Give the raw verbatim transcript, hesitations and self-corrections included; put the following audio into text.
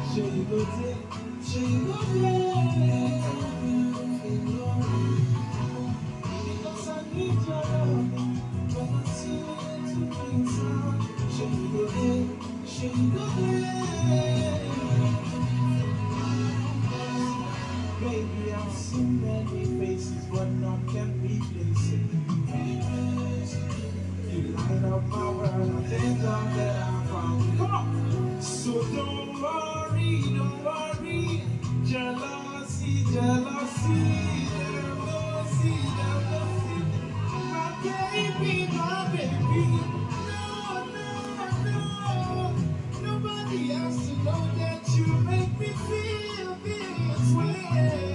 Show you go day, show you go day. Because I need your love, but I see it to bring sound. Show you go day, show you go day. Baby, I've seen many faces, but none can replace it. You light up my world, I thank God that I found you. Come on! So don't worry, don't worry. Jealousy, jealousy, jealousy, jealousy. My baby, my baby. No, no, no. Nobody has to know that you make me feel this way.